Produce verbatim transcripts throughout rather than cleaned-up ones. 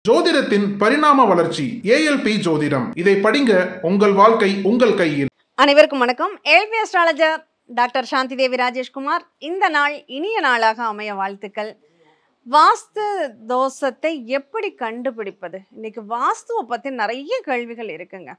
ஜோதிடத்தின் பரிணாம வளர்ச்சி ஏஎல்பி ஜோதிடம். இதை படிங்க, உங்கள் வாழ்க்கை உங்கள் கையில். அனைவருக்கும் வணக்கம். ALP astrologer doctor Shanthi Devi Rajeshkumar. இந்த நாள் இனிய நாளாக அமைய வாழ்த்துக்கள். வாஸ்து தோஷத்தை எப்படி கண்டுபிடிப்பது? இன்னைக்கு வாஸ்துவை பற்றி நிறைய கேள்விகள் இருக்குங்க.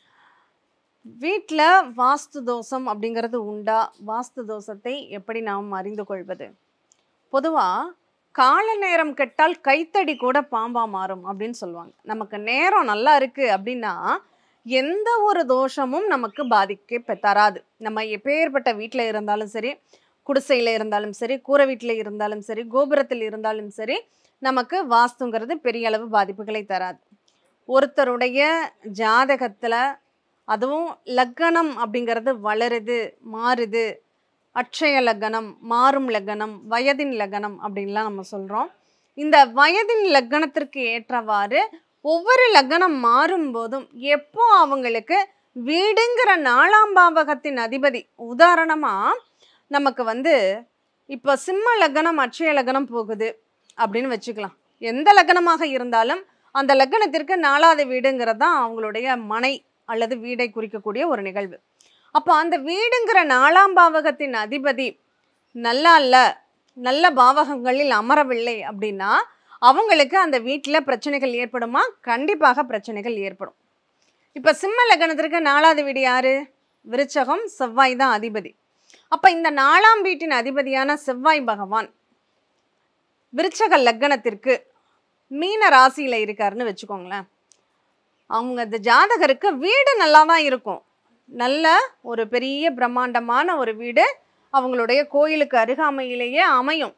வீட்டில் வாஸ்து தோஷம் அப்படிங்கிறது உண்டா? வாஸ்து தோஷத்தை எப்படி நாம் அறிந்து கொள்வது? பொதுவாக கால நேரம் கெட்டால் கைத்தடி கூட பாம்பா மாறும் அப்படின்னு சொல்லுவாங்க. நமக்கு நேரம் நல்லா இருக்குது அப்படின்னா எந்த ஒரு தோஷமும் நமக்கு பாதிக்க தராது. நம்ம எப்பேற்பட்ட வீட்டில் இருந்தாலும் சரி, குடிசையில் இருந்தாலும் சரி, கூரை வீட்டில் இருந்தாலும் சரி, கோபுரத்தில் இருந்தாலும் சரி, நமக்கு வாஸ்துங்கிறது பெரிய அளவு பாதிப்புகளை தராது. ஒருத்தருடைய ஜாதகத்தில் அதுவும் லக்கணம் அப்படிங்கிறது வளருது, மாறுது, அட்சய லக்னம், மாறும் லக்னம், வயதின் லக்னம் அப்படின்லாம் நம்ம சொல்கிறோம். இந்த வயதின் லக்னத்திற்கு ஏற்றவாறு ஒவ்வொரு லக்னம் மாறும் போதும் எப்போ அவங்களுக்கு வீடுங்கிற நாலாம் பாவகத்தின் அதிபதி, உதாரணமாக நமக்கு வந்து இப்போ சிம்ம லக்னம் அட்சய லக்னம் போகுது அப்படின்னு வச்சுக்கலாம். எந்த லக்னமாக இருந்தாலும் அந்த லக்னத்திற்கு நாலாவது வீடுங்கிறது தான் அவங்களுடைய மனை அல்லது வீடை குறிக்கக்கூடிய ஒரு நிகழ்வு. அப்போ அந்த வீடுங்கிற நாலாம் பாவகத்தின் அதிபதி நல்லா இல்லை, நல்ல பாவகங்களில் அமரவில்லை அப்படின்னா அவங்களுக்கு அந்த வீட்டில் பிரச்சனைகள் ஏற்படுமா? கண்டிப்பாக பிரச்சனைகள் ஏற்படும். இப்போ சிம்ம லக்னத்திற்கு நாலாவது வீடு யாரு? விருச்சகம், செவ்வாய் தான் அதிபதி. அப்போ இந்த நாலாம் வீட்டின் அதிபதியான செவ்வாய் பகவான் விருச்சக லக்னத்திற்கு மீன ராசியில் இருக்காருன்னு வச்சுக்கோங்களேன். அவங்க இந்த ஜாதகருக்கு வீடு நல்லா தான் இருக்கும், நல்ல ஒரு பெரிய பிரம்மாண்டமான ஒரு வீடு அவங்களுடைய கோயிலுக்கு அருகாமையிலேயே அமையும்.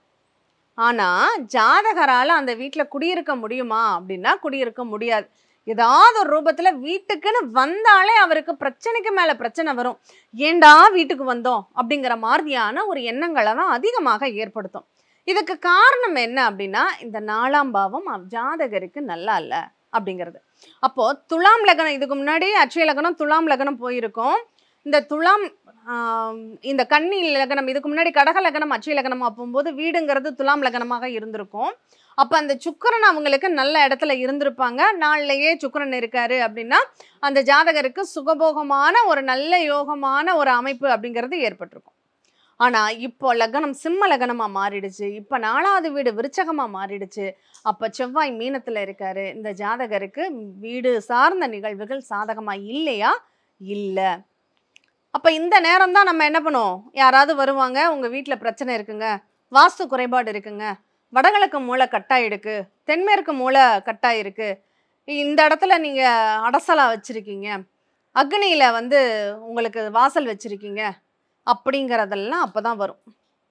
ஆனால் ஜாதகரால் அந்த வீட்டில் குடியிருக்க முடியுமா அப்படின்னா குடியிருக்க முடியாது. ஏதாவது ஒரு ரூபத்தில் வீட்டுக்குன்னு வந்தாலே அவருக்கு பிரச்சனைக்கு மேலே பிரச்சனை வரும். ஏண்டா வீட்டுக்கு வந்தோம் அப்படிங்கிற மாதிரியான ஒரு எண்ணங்களை தான் அதிகமாக ஏற்படுத்தும். இதுக்கு காரணம் என்ன அப்படின்னா இந்த நாலாம் பாவம் ஜாதகருக்கு நல்லா இல்லை அப்படிங்கிறது. அப்போது துலாம் லக்னம், இதுக்கு முன்னாடி அட்சய லக்னம் துலாம் லக்னம் போயிருக்கோம். இந்த துலாம் இந்த கன்னி லக்னம், இதுக்கு முன்னாடி கடக லக்னம் அட்சய லக்னம் போகும்போது வீடுங்கிறது துலாம் லக்னமாக இருந்திருக்கும். அப்போ அந்த சுக்கிரன் அவங்களுக்கு நல்ல இடத்துல இருந்திருப்பாங்க. நாளிலேயே சுக்கிரன் இருக்காரு அப்படின்னா அந்த ஜாதகருக்கு சுகபோகமான ஒரு நல்ல யோகமான ஒரு அமைப்பு அப்படிங்கிறது ஏற்பட்டிருக்கும். ஆனால் இப்போ லக்னம் சிம்ம லக்னமாக மாறிடுச்சு, இப்போ நாலாவது வீடு விருச்சகமாக மாறிடுச்சு. அப்போ செவ்வாய் மீனத்தில் இருக்காரு. இந்த ஜாதகருக்கு வீடு சார்ந்த நிகழ்வுகள் சாதகமாக இல்லையா? இல்லை. அப்போ இந்த நேரம் தான் நம்ம என்ன பண்ணுவோம்? யாராவது வருவாங்க, உங்கள் வீட்டில் பிரச்சனை இருக்குங்க, வாஸ்து குறைபாடு இருக்குங்க, வடகிழக்கு மூளை கட்டாயிருக்கு, தென்மேற்கு மூளை கட்டாயிருக்கு, இந்த இடத்துல நீங்கள் அடசலா வச்சுருக்கீங்க, அக்னியில் வந்து உங்களுக்கு வாசல் வச்சுருக்கீங்க அப்படிங்கிறதெல்லாம் அப்போ தான் வரும்.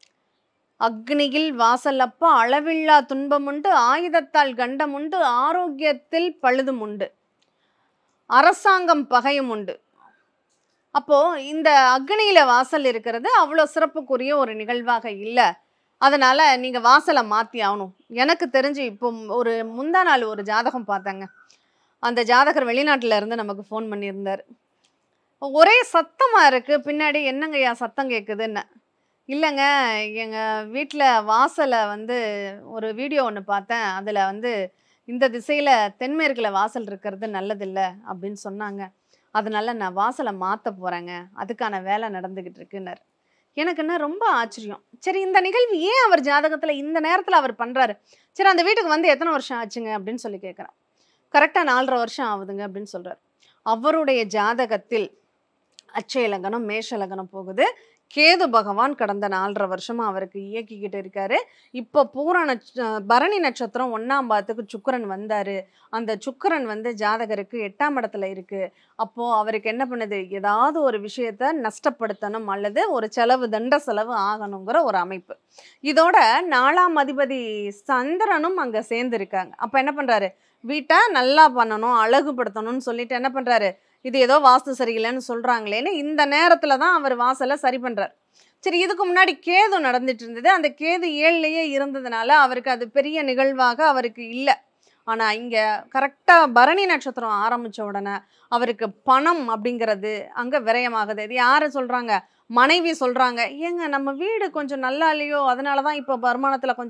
அக்னியில் வாசல் அப்போ அளவில்லா துன்பம் உண்டு, ஆயுதத்தால் கண்டம் உண்டு, ஆரோக்கியத்தில் பழுதும் உண்டு, அரசாங்கம் பகையும் உண்டு. அப்போது இந்த அக்னியில் வாசல் இருக்கிறது அவ்வளோ சிறப்புக்குரிய ஒரு நிகழ்வாக இல்லை. அதனால் நீங்கள் வாசலை மாற்றி ஆகணும். எனக்கு தெரிஞ்சு இப்போ ஒரு முந்தா நாள் ஒரு ஜாதகம் பார்த்தேங்க. அந்த ஜாதகர் வெளிநாட்டில் இருந்து நமக்கு ஃபோன் பண்ணியிருந்தார். ஒரே சத்தமாக இருக்குது, பின்னாடி என்னங்கய்யா சத்தம் கேட்குதுன்னு. இல்லைங்க, எங்கள் வீட்டில் வாசலை வந்து ஒரு வீடியோ ஒன்று பார்த்தேன், அதில் வந்து இந்த திசையில் தென்மேற்கில் வாசல் இருக்கிறது நல்லதில்லை அப்படின்னு சொன்னாங்க. அதனால நான் வாசலை மாற்ற போகிறேங்க, அதுக்கான வேலை நடந்துக்கிட்டு இருக்குன்னார். எனக்குன்னா ரொம்ப ஆச்சரியம். சரி, இந்த நிகழ்வு ஏன் அவர் ஜாதகத்தில் இந்த நேரத்தில் அவர் பண்ணுறாரு? சரி, அந்த வீட்டுக்கு வந்து எத்தனை வருஷம் ஆச்சுங்க அப்படின்னு சொல்லி கேட்குறேன். கரெக்டாக நாலரை வருஷம் ஆகுதுங்க அப்படின்னு சொல்கிறார். அவருடைய ஜாதகத்தில் அட்சய லக்னம் மேஷ லக்னம் போகுது. கேது பகவான் கடந்த நாலரை வருஷமாக அவருக்கு இயக்கிக்கிட்டு இருக்காரு. இப்போ பூர நட்ச பரணி நட்சத்திரம் ஒன்றாம் பாதத்துக்கு சுக்கிரன் வந்தார். அந்த சுக்கிரன் வந்து ஜாதகருக்கு எட்டாம் இடத்துல இருக்குது. அப்போது அவருக்கு என்ன பண்ணுது? ஏதாவது ஒரு விஷயத்தை நஷ்டப்படுத்தணும் அல்லது ஒரு செலவு, தண்ட செலவு ஆகணுங்கிற ஒரு அமைப்பு. இதோட நாலாம் அதிபதி சந்திரனும் அங்கே சேர்ந்துருக்காங்க. அப்போ என்ன பண்ணுறாரு? வீட்டை நல்லா பண்ணணும், அழகுபடுத்தணும்னு சொல்லிட்டு என்ன பண்ணுறாரு? இது ஏதோ வாஸ்து சரியில்லைன்னு சொல்கிறாங்களேன்னு இந்த நேரத்தில் தான் அவர் வாசலை சரி பண்ணுறார். சரி, இதுக்கு முன்னாடி கேது நடந்துட்டு இருந்தது. அந்த கேது ஏழுலேயே இருந்ததுனால அவருக்கு அது பெரிய நிகழ்வாக அவருக்கு இல்லை. ஆனால் இங்கே கரெக்டாக பரணி நட்சத்திரம் ஆரம்பித்த உடனே அவருக்கு பணம் அப்படிங்கிறது அங்கே விரயமாகுது. இது யார் சொல்கிறாங்க? மனைவி சொல்கிறாங்க, ஏங்க நம்ம வீடு கொஞ்சம் நல்லா இல்லையோ, அதனால தான் இப்போ வருமானத்தில் கொஞ்சம்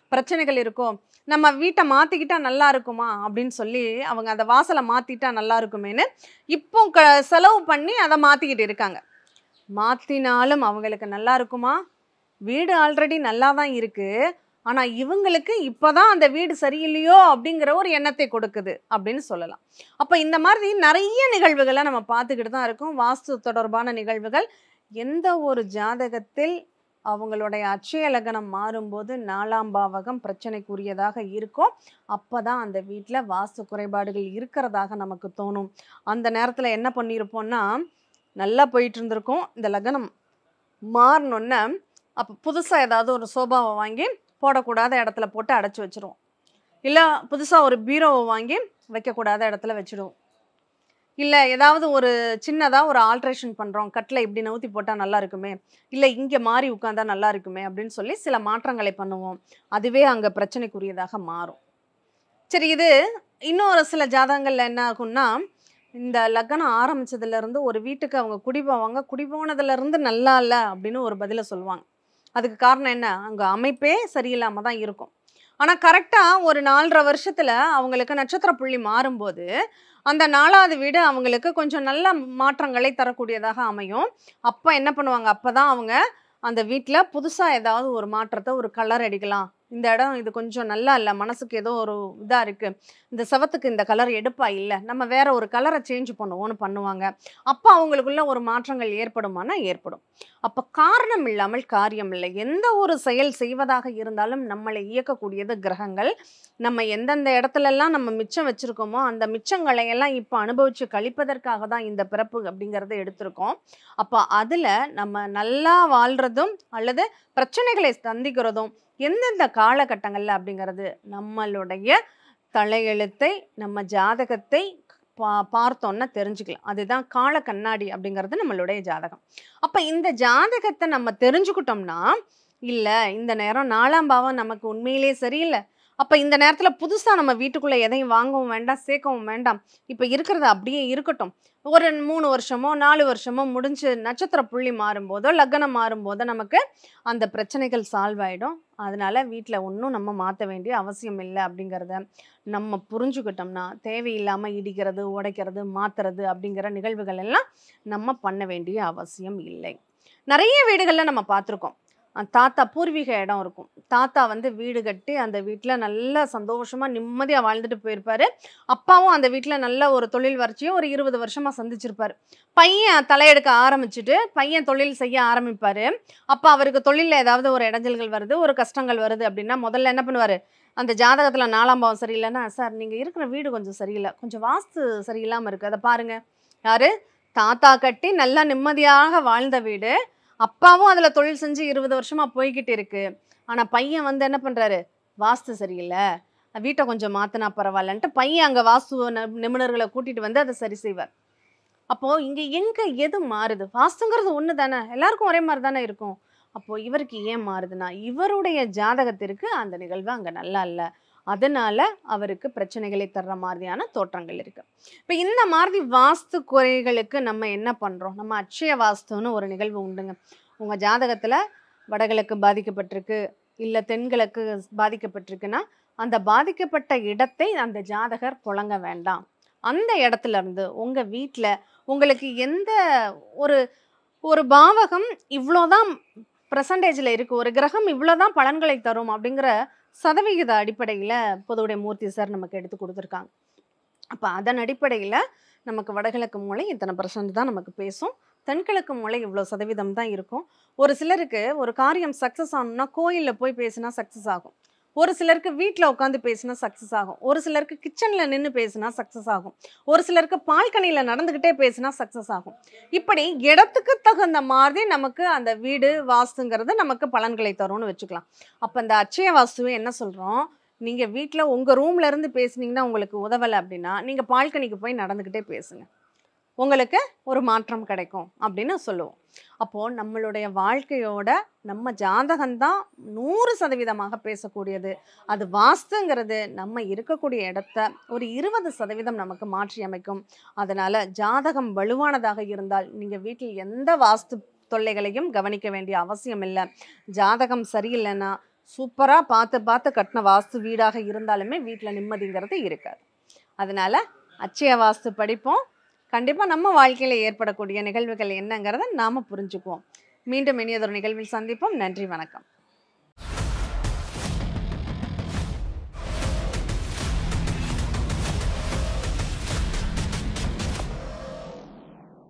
பிரச்சனைகள் இருக்கோ, நம்ம வீட்டை மாற்றிக்கிட்டா நல்லா இருக்குமா அப்படின்னு சொல்லி அவங்க அந்த வாசலை மாற்றிட்டா நல்லா இருக்குமேன்னு இப்போ க செலவு பண்ணி அதை மாற்றிக்கிட்டு இருக்காங்க. மாற்றினாலும் அவங்களுக்கு நல்லா இருக்குமா? வீடு ஆல்ரெடி நல்லா தான் இருக்குது, ஆனால் இவங்களுக்கு இப்போ தான் அந்த வீடு சரியில்லையோ அப்படிங்கிற ஒரு எண்ணத்தை கொடுக்குது அப்படின்னு சொல்லலாம். அப்போ இந்த மாதிரி நிறைய நிகழ்வுகளை நம்ம பார்த்துக்கிட்டு தான் இருக்கோம். வாஸ்து தொடர்பான நிகழ்வுகள். எந்த ஒரு ஜாதகத்தில் அவங்களுடைய அட்சய லக்னம் மாறும்போது நாலாம் பாவகம் பிரச்சனைக்குரியதாக இருக்கும், அப்போ தான் அந்த வீட்டில் வாஸ்து குறைபாடுகள் இருக்கிறதாக நமக்கு தோணும். அந்த நேரத்தில் என்ன பண்ணியிருப்போம்னா, நல்லா போயிட்டு இருந்திருக்கும், இந்த லக்னம் மாறினோன்னே அப்போ புதுசாக ஏதாவது ஒரு சோபாவை வாங்கி போடக்கூடாத இடத்துல போட்டு அடைச்சி வச்சுருவோம். இல்லை புதுசாக ஒரு பீரோவை வாங்கி வைக்கக்கூடாத இடத்துல வச்சுடுவோம். இல்லை ஏதாவது ஒரு சின்னதாக ஒரு ஆல்ட்ரேஷன் பண்ணுறோம், கட்டில் இப்படி நவுத்தி போட்டால் நல்லா இருக்குமே, இல்லை இங்கே மாறி உட்காந்தா நல்லா இருக்குமே அப்படின்னு சொல்லி சில மாற்றங்களை பண்ணுவோம். அதுவே அங்கே பிரச்சனைக்குரியதாக மாறும். சரி, இது இன்னொரு சில ஜாதகங்களில் என்ன ஆகும்னா, இந்த லக்னம் ஆரம்பித்ததுலேருந்து ஒரு வீட்டுக்கு அவங்க குடி போவாங்க, குடி போனதுலேருந்து நல்லா இல்லை அப்படின்னு ஒரு பதிலை சொல்லுவாங்க. அதுக்கு காரணம் என்ன? அங்கே அமைப்பே சரியில்லாமல் தான் இருக்கும். ஆனால் கரெக்டாக ஒரு நாலரை வருஷத்தில் அவங்களுக்கு நட்சத்திர புள்ளி மாறும்போது அந்த நாலாவது வீடு அவங்களுக்கு கொஞ்சம் நல்ல மாற்றங்களை தரக்கூடியதாக அமையும். அப்போ என்ன பண்ணுவாங்க, அப்போ தான் அவங்க அந்த வீட்டில் புதுசாக ஏதாவது ஒரு மாற்றத்தை, ஒரு கலர் அடிக்கலாம், இந்த இடம் இது கொஞ்சம் நல்லா இல்லை, மனசுக்கு ஏதோ ஒரு இதாக இருக்குது, இந்த செவத்துக்கு இந்த கலர் எடுப்பா இல்லை, நம்ம வேற ஒரு கலரை சேஞ்ச் பண்ணுவோன்னு பண்ணுவாங்க. அப்போ அவங்களுக்குள்ள ஒரு மாற்றங்கள் ஏற்படுமானா ஏற்படும். அப்போ காரணம் இல்லாமல் காரியம் இல்லை. எந்த ஒரு செயல் செய்வதாக இருந்தாலும் நம்மளை இயக்கக்கூடியது கிரகங்கள். நம்ம எந்தெந்த இடத்துலலாம் நம்ம மிச்சம் வச்சுருக்கோமோ அந்த மிச்சங்களை எல்லாம் இப்போ அனுபவித்து கழிப்பதற்காக தான் இந்த பிறப்பு அப்படிங்கிறத எடுத்திருக்கோம். அப்போ அதில் நம்ம நல்லா வாழ்கிறதும் அல்லது பிரச்சனைகளை சந்திக்கிறதும் எந்தெந்த காலகட்டங்களில் அப்படிங்கிறது நம்மளுடைய தலையெழுத்தை, நம்ம ஜாதகத்தை பா பார்த்தோன்னா தெரிஞ்சுக்கலாம். அதுதான் கால கண்ணாடி அப்படிங்கிறது நம்மளுடைய ஜாதகம். அப்போ இந்த ஜாதகத்தை நம்ம தெரிஞ்சுக்கிட்டோம்னா, இல்லை இந்த நேரம் நாலாம் பாவம் நமக்கு உண்மையிலே சரியில்லை, அப்போ இந்த நேரத்தில் புதுசாக நம்ம வீட்டுக்குள்ளே எதையும் வாங்கவும் வேண்டாம், சேர்க்கவும் வேண்டாம், இப்போ இருக்கிறது அப்படியே இருக்கட்டும், ஒரு மூணு வருஷமோ நாலு வருஷமோ முடிஞ்சு நட்சத்திர புள்ளி மாறும்போதோ லக்னம் மாறும்போதோ நமக்கு அந்த பிரச்சனைகள் சால்வ் ஆகிடும். அதனால் வீட்டில் ஒன்றும் நம்ம மாற்ற வேண்டிய அவசியம் இல்லை அப்படிங்கிறத நம்ம புரிஞ்சுக்கிட்டோம்னா, தேவையில்லாமல் இடிக்கிறது, உடைக்கிறது, மாற்றுறது அப்படிங்கிற நிகழ்வுகள் எல்லாம் நம்ம பண்ண வேண்டிய அவசியம் இல்லை. நிறைய வீடுகளில் நம்ம பார்த்துருக்கோம், தாத்தா பூர்வீக இடம் இருக்கும், தாத்தா வந்து வீடு கட்டி அந்த வீட்டில் நல்லா சந்தோஷமாக நிம்மதியாக வாழ்ந்துட்டு போயிருப்பார். அப்பாவும் அந்த வீட்டில் நல்ல ஒரு தொழில் வளர்ச்சியும் ஒரு இருபது வருஷமாக சந்திச்சிருப்பார். பையன் தலையெடுக்க ஆரம்பிச்சுட்டு பையன் தொழில் செய்ய ஆரம்பிப்பார். அப்போ அவருக்கு தொழிலில் ஏதாவது ஒரு இடைஞ்சல்கள் வருது, ஒரு கஷ்டங்கள் வருது அப்படின்னா முதல்ல என்ன பண்ணுவார், அந்த ஜாதகத்தில் நாலாம் பாவம் சரியில்லைன்னா, சார் நீங்கள் இருக்கிற வீடு கொஞ்சம் சரியில்லை, கொஞ்சம் வாஸ்து சரியில்லாமல் இருக்குது, அதை பாருங்கள். யார்? தாத்தா கட்டி நல்லா நிம்மதியாக வாழ்ந்த வீடு, அப்பாவும் அதில் தொழில் செஞ்சு இருபது வருஷமாக போய்கிட்டு இருக்கு. ஆனால் பையன் வந்து என்ன பண்ணுறாரு, வாஸ்து சரியில்லை, வீட்டை கொஞ்சம் மாற்றினா பரவாயில்லன்ட்டு பையன் அங்கே வாஸ்து நிபுணர்களை கூட்டிகிட்டு வந்து அதை சரி செய்வார். அப்போது இங்கே எங்கே எது மாறுது? வாஸ்துங்கிறது ஒன்று தானே, எல்லாருக்கும் ஒரே மாதிரி தானே இருக்கும். அப்போது இவருக்கு ஏன் மாறுதுன்னா, இவருடைய ஜாதகத்திற்கு அந்த நிகழ்வு அங்கே நல்லா இல்லை, அதனால் அவருக்கு பிரச்சனைகளை தர்ற மாதிரியான தோற்றங்கள் இருக்குது. இப்போ இந்த மாதிரி வாஸ்து குறைகளுக்கு நம்ம என்ன பண்ணுறோம்? நம்ம அட்சய வாஸ்துன்னு ஒரு நிகழ்வு உண்டுங்க. உங்கள் ஜாதகத்தில் வடகிழக்கு பாதிக்கப்பட்டிருக்கு, இல்லை தென்கிழக்கு பாதிக்கப்பட்டிருக்குன்னா அந்த பாதிக்கப்பட்ட இடத்தை அந்த ஜாதகர் புழங்க வேண்டாம். அந்த இடத்துல இருந்து உங்கள் வீட்டில் உங்களுக்கு எந்த ஒரு ஒரு பாவகம் இவ்வளோதான் பர்சன்டேஜில் இருக்குது, ஒரு கிரகம் இவ்வளோதான் பலன்களை தரும் அப்படிங்கிற சதவிகித அடிப்படையில் பொதுவுடைய மூர்த்தி சார் நமக்கு எடுத்து கொடுத்துருக்காங்க. அப்போ அதன் அடிப்படையில் நமக்கு வடகிழக்கு மூளை இத்தனை பர்சன்ட் தான் நமக்கு பேசும், தென்கிழக்கு மூளை இவ்வளோ சதவீதம் தான் இருக்கும். ஒரு சிலருக்கு ஒரு காரியம் சக்ஸஸ் ஆகணும்னா கோயிலில் போய் பேசினா சக்ஸஸ் ஆகும், ஒரு சிலருக்கு வீட்டில் உட்காந்து பேசினா சக்ஸஸ் ஆகும், ஒரு சிலருக்கு கிச்சனில் நின்று பேசினா சக்ஸஸ் ஆகும், ஒரு சிலருக்கு பால்கனியில் நடந்துக்கிட்டே பேசினா சக்ஸஸ் ஆகும். இப்படி இடத்துக்கு தகுந்த மாதிரி நமக்கு அந்த வீடு வாஸ்துங்கிறது நமக்கு பலன்களை தரும்னு வச்சுக்கலாம். அப்போ இந்த அட்சய வாஸ்துவை என்ன சொல்கிறோம், நீங்கள் வீட்டில் உங்கள் ரூமில் இருந்து பேசுனீங்கன்னா உங்களுக்கு உதவலை அப்படின்னா நீங்கள் பால்கனிக்கு போய் நடந்துக்கிட்டே பேசுங்க, உங்களுக்கு ஒரு மாற்றம் கிடைக்கும் அப்படின்னு சொல்லுவோம். அப்போது நம்மளுடைய வாழ்க்கையோட நம்ம ஜாதகம்தான் நூறு சதவீதமாக பேசக்கூடியது. அது வாஸ்துங்கிறது நம்ம இருக்கக்கூடிய இடத்த ஒரு இருபது சதவீதம் நமக்கு மாற்றி அமைக்கும். அதனால் ஜாதகம் வலுவானதாக இருந்தால் நீங்கள் வீட்டில் எந்த வாஸ்து தொல்லைகளையும் கவனிக்க வேண்டிய அவசியம் இல்லை. ஜாதகம் சரியில்லைன்னா சூப்பராக பார்த்து பார்த்து கட்டின வாஸ்து வீடாக இருந்தாலுமே வீட்டில் நிம்மதிங்கிறது இருக்காது. அதனால் அச்சய வாஸ்து படிப்போம். கண்டிப்பாக நம்ம வாழ்க்கையில் ஏற்படக்கூடிய நிகழ்வுகள் என்னங்கிறத நாம் புரிஞ்சுக்குவோம். மீண்டும் இனியதொரு நிகழ்வில் சந்திப்போம். நன்றி, வணக்கம்.